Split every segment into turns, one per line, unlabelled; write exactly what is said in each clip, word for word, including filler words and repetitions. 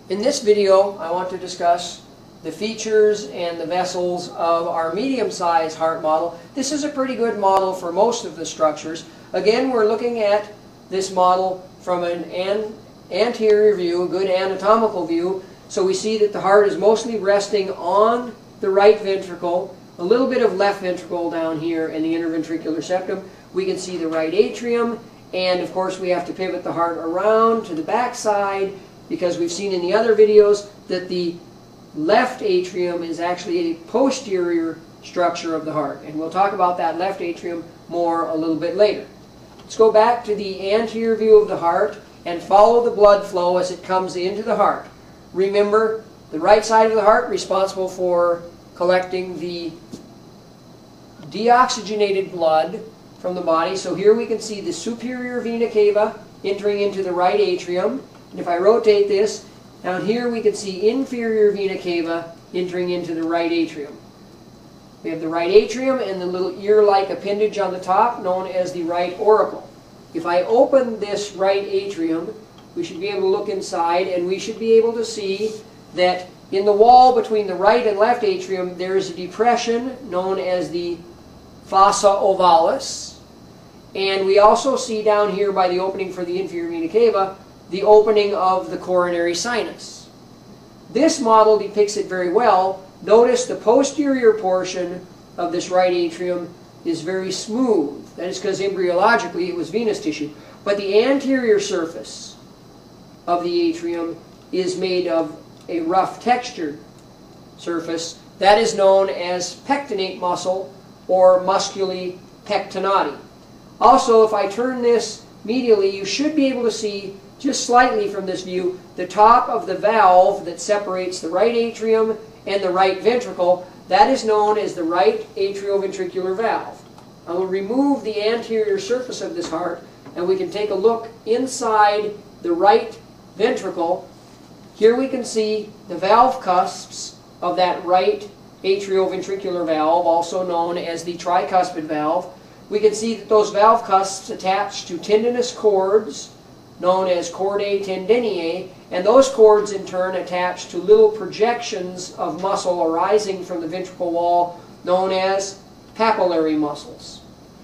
In this video, I want to discuss the features and the vessels of our medium-sized heart model. This is a pretty good model for most of the structures. Again, we're looking at this model from an, an anterior view, a good anatomical view. So we see that the heart is mostly resting on the right ventricle, a little bit of left ventricle down here in the interventricular septum. We can see the right atrium, and of course we have to pivot the heart around to the back side, because we've seen in the other videos that the left atrium is actually a posterior structure of the heart. And we'll talk about that left atrium more a little bit later. Let's go back to the anterior view of the heart and follow the blood flow as it comes into the heart. Remember, the right side of the heart responsible for collecting the deoxygenated blood from the body. So here we can see the superior vena cava entering into the right atrium. And if I rotate this, down here we can see inferior vena cava entering into the right atrium. We have the right atrium and the little ear-like appendage on the top known as the right auricle. If I open this right atrium, we should be able to look inside, and we should be able to see that in the wall between the right and left atrium there is a depression known as the fossa ovalis. And we also see down here by the opening for the inferior vena cava the opening of the coronary sinus. This model depicts it very well. Notice the posterior portion of this right atrium is very smooth. That is because embryologically it was venous tissue. But the anterior surface of the atrium is made of a rough textured surface. That is known as pectinate muscle, or musculi pectinati. Also, if I turn this medially, you should be able to see just slightly from this view the top of the valve that separates the right atrium and the right ventricle. That is known as the right atrioventricular valve. I will remove the anterior surface of this heart, and we can take a look inside the right ventricle. Here we can see the valve cusps of that right atrioventricular valve, also known as the tricuspid valve. We can see that those valve cusps attach to tendinous cords known as chordae tendineae, and those cords in turn attach to little projections of muscle arising from the ventricle wall known as papillary muscles.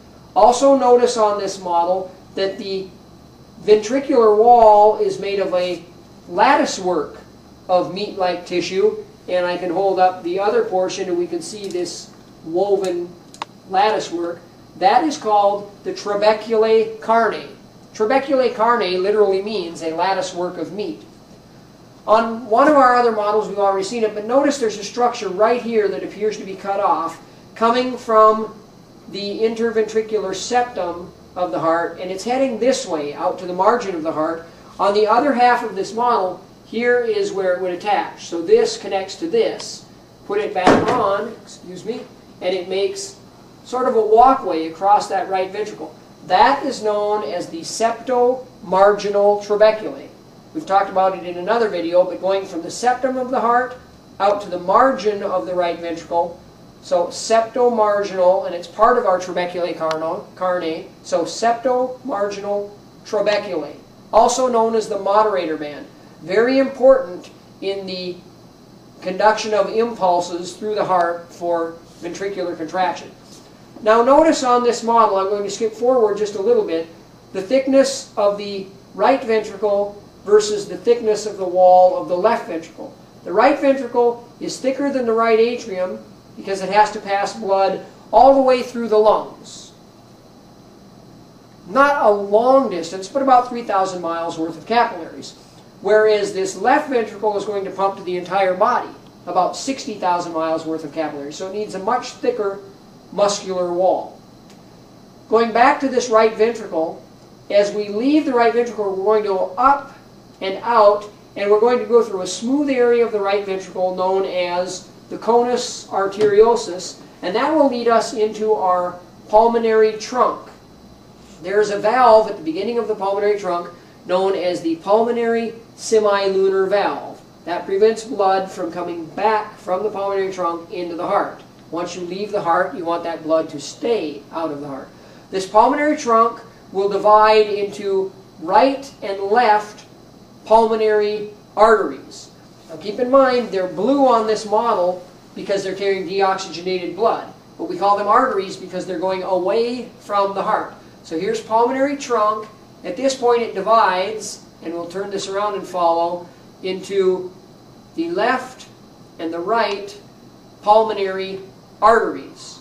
Also notice on this model that the ventricular wall is made of a lattice work of meat-like tissue, and I can hold up the other portion and we can see this woven lattice work. That is called the Trabeculae carnae. Trabeculae carnae literally means a lattice work of meat. On one of our other models we've already seen it, but notice there's a structure right here that appears to be cut off coming from the interventricular septum of the heart, and it's heading this way out to the margin of the heart. On the other half of this model, here is where it would attach. So this connects to this. Put it back on, excuse me, and it makes sort of a walkway across that right ventricle. That is known as the septo marginal trabeculae. We've talked about it in another video, but going from the septum of the heart out to the margin of the right ventricle, so septo-marginal, and it's part of our trabeculae carnae, so septo-marginal trabeculae, also known as the moderator band. Very important in the conduction of impulses through the heart for ventricular contraction. Now notice on this model, I'm going to skip forward just a little bit, the thickness of the right ventricle versus the thickness of the wall of the left ventricle. The right ventricle is thicker than the right atrium because it has to pass blood all the way through the lungs. Not a long distance, but about three thousand miles worth of capillaries. Whereas this left ventricle is going to pump to the entire body, about sixty thousand miles worth of capillaries. So it needs a much thicker muscular wall. Going back to this right ventricle, as we leave the right ventricle, we're going to go up and out, and we're going to go through a smooth area of the right ventricle known as the Ductus Arteriosus, and that will lead us into our pulmonary trunk. There's a valve at the beginning of the pulmonary trunk known as the pulmonary semilunar valve. That prevents blood from coming back from the pulmonary trunk into the heart. Once you leave the heart, you want that blood to stay out of the heart. This pulmonary trunk will divide into right and left pulmonary arteries. Now keep in mind, they're blue on this model because they're carrying deoxygenated blood. But we call them arteries because they're going away from the heart. So here's pulmonary trunk. At this point it divides, and we'll turn this around and follow, into the left and the right pulmonary arteries.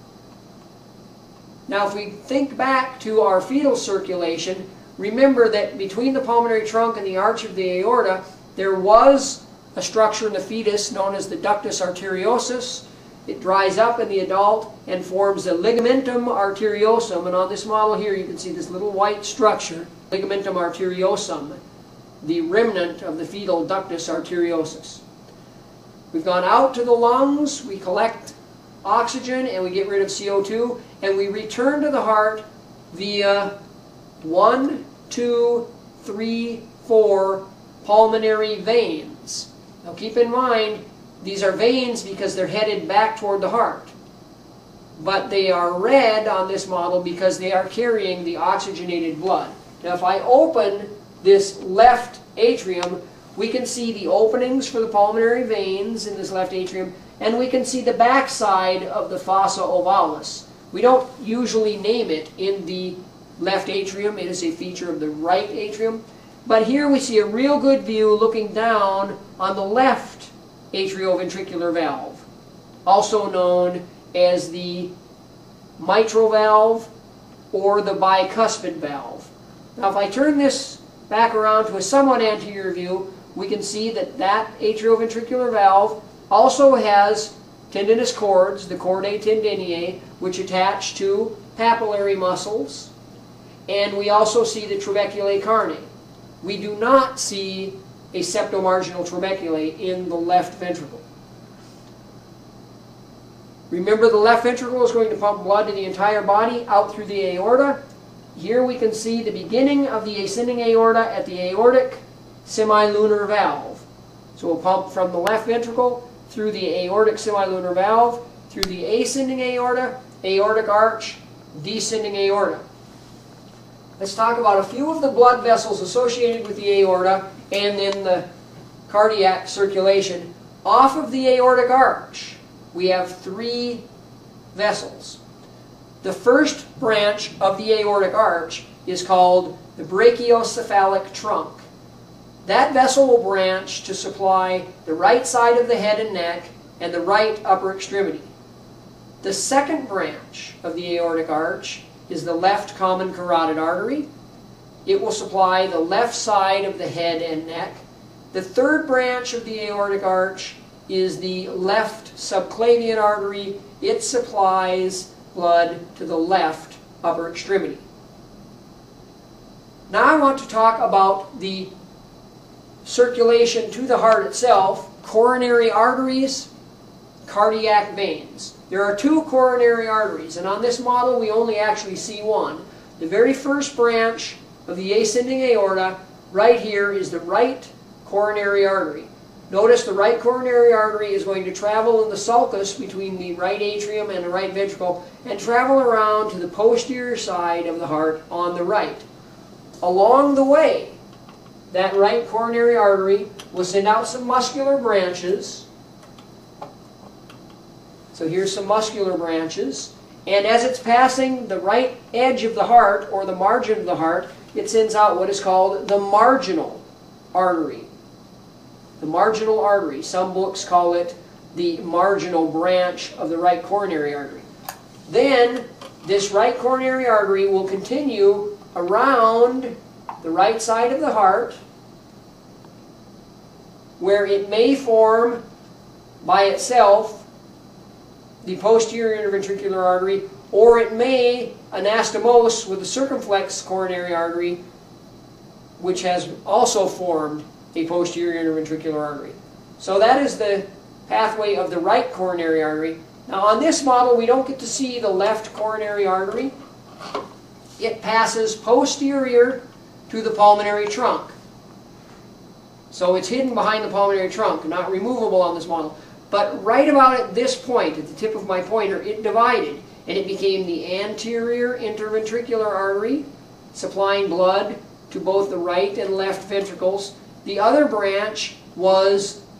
Now if we think back to our fetal circulation, remember that between the pulmonary trunk and the arch of the aorta, there was a structure in the fetus known as the Ductus Arteriosus. It dries up in the adult and forms the Ligamentum Arteriosum. And on this model here you can see this little white structure, Ligamentum Arteriosum, the remnant of the fetal Ductus Arteriosus. We've gone out to the lungs, we collect oxygen and we get rid of C O two, and we return to the heart via one, two, three, four pulmonary veins. Now keep in mind, these are veins because they're headed back toward the heart. But they are red on this model because they are carrying the oxygenated blood. Now if I open this left atrium, we can see the openings for the pulmonary veins in this left atrium, and we can see the backside of the fossa ovalis. We don't usually name it in the left atrium. It is a feature of the right atrium. But here we see a real good view looking down on the left atrioventricular valve, also known as the mitral valve or the bicuspid valve. Now if I turn this back around to a somewhat anterior view, we can see that that atrioventricular valve also has tendinous cords, the chordae tendineae, which attach to papillary muscles, and we also see the trabeculae carnae. We do not see a septomarginal trabeculae in the left ventricle. Remember, the left ventricle is going to pump blood to the entire body out through the aorta. Here we can see the beginning of the ascending aorta at the aortic semilunar valve. So we'll pump from the left ventricle through the aortic semilunar valve, through the ascending aorta, aortic arch, descending aorta. Let's talk about a few of the blood vessels associated with the aorta and then the cardiac circulation. Off of the aortic arch, we have three vessels. The first branch of the aortic arch is called the brachiocephalic trunk. That vessel will branch to supply the right side of the head and neck and the right upper extremity. The second branch of the aortic arch is the left common carotid artery. It will supply the left side of the head and neck. The third branch of the aortic arch is the left subclavian artery. It supplies blood to the left upper extremity. Now I want to talk about the circulation to the heart itself, coronary arteries, cardiac veins. There are two coronary arteries, and on this model we only actually see one. The very first branch of the ascending aorta right here is the right coronary artery. Notice the right coronary artery is going to travel in the sulcus between the right atrium and the right ventricle and travel around to the posterior side of the heart on the right. Along the way, that right coronary artery will send out some muscular branches. So here's some muscular branches. And as it's passing the right edge of the heart, or the margin of the heart, it sends out what is called the marginal artery. The marginal artery. Some books call it the marginal branch of the right coronary artery. Then, this right coronary artery will continue around the right side of the heart, where it may form by itself the posterior interventricular artery, or it may anastomose with the circumflex coronary artery, which has also formed a posterior interventricular artery. So that is the pathway of the right coronary artery. Now on this model we don't get to see the left coronary artery. It passes posterior to the pulmonary trunk. So it's hidden behind the pulmonary trunk, not removable on this model. But right about at this point, at the tip of my pointer, it divided and it became the anterior interventricular artery, supplying blood to both the right and left ventricles. The other branch was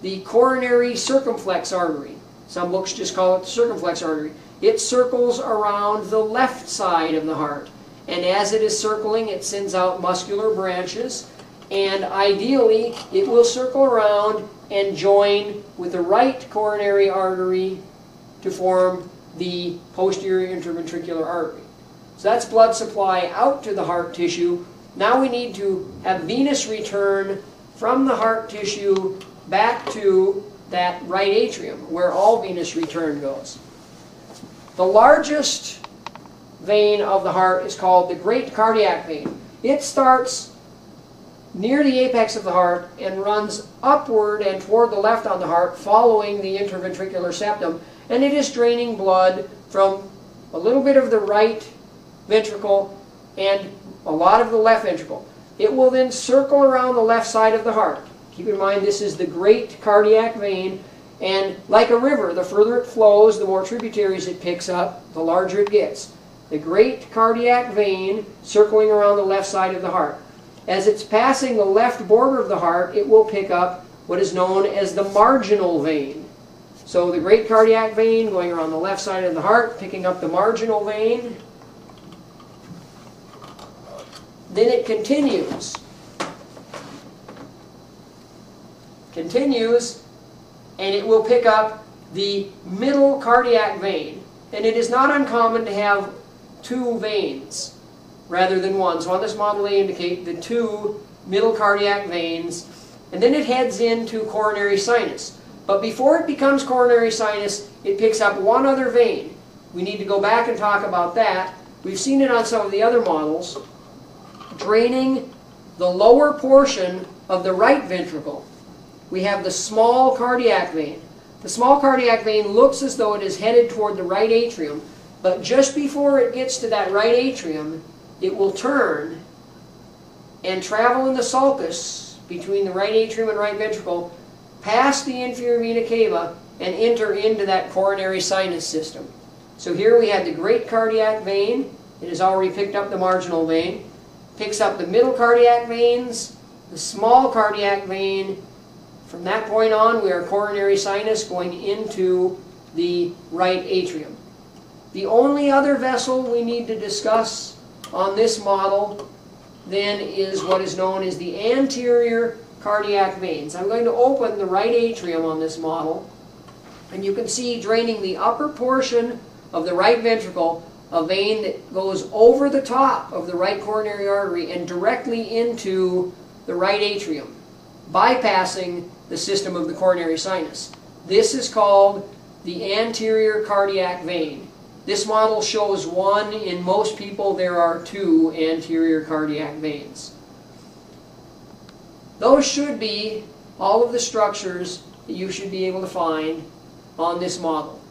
the coronary circumflex artery. Some books just call it the circumflex artery. It circles around the left side of the heart. And as it is circling, it sends out muscular branches. And ideally, it will circle around and join with the right coronary artery to form the posterior interventricular artery. So that's blood supply out to the heart tissue. Now we need to have venous return from the heart tissue back to that right atrium, where all venous return goes. The largest vein of the heart is called the great cardiac vein. It starts near the apex of the heart and runs upward and toward the left on the heart, following the interventricular septum, and it is draining blood from a little bit of the right ventricle and a lot of the left ventricle. It will then circle around the left side of the heart. Keep in mind, this is the great cardiac vein, and like a river, the further it flows, the more tributaries it picks up, the larger it gets. The great cardiac vein circling around the left side of the heart. As it's passing the left border of the heart, it will pick up what is known as the marginal vein. So the great cardiac vein going around the left side of the heart, picking up the marginal vein. Then it continues. Continues, and it will pick up the middle cardiac vein. And it is not uncommon to have two veins rather than one. So on this model they indicate the two middle cardiac veins, and then it heads into coronary sinus. But before it becomes coronary sinus, it picks up one other vein. We need to go back and talk about that. We've seen it on some of the other models, draining the lower portion of the right ventricle. We have the small cardiac vein. The small cardiac vein looks as though it is headed toward the right atrium, but just before it gets to that right atrium, it will turn and travel in the sulcus between the right atrium and right ventricle, past the inferior vena cava, and enter into that coronary sinus system. So here we have the great cardiac vein. It has already picked up the marginal vein. Picks up the middle cardiac veins, the small cardiac vein. From that point on, we are coronary sinus going into the right atrium. The only other vessel we need to discuss on this model then is what is known as the anterior cardiac veins. I'm going to open the right atrium on this model, and you can see draining the upper portion of the right ventricle a vein that goes over the top of the right coronary artery and directly into the right atrium, bypassing the system of the coronary sinus. This is called the anterior cardiac vein. This model shows one. In most people, there are two anterior cardiac veins. Those should be all of the structures that you should be able to find on this model.